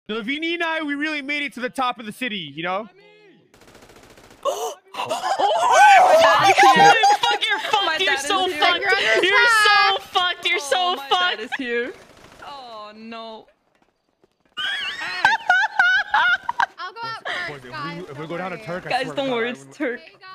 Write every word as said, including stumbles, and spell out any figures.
Navini and I, we really made it to the top of the city, you know? Oh, my God! Fuck, you're fucked. You're so fucked. You're so fucked. You're so fucked. My dad is here. Oh no. I'll go out first, Boys, guys. if we, if we go down to Turk, I guys, swear don't to God, worry, I it's would- Turk. Hey, guys.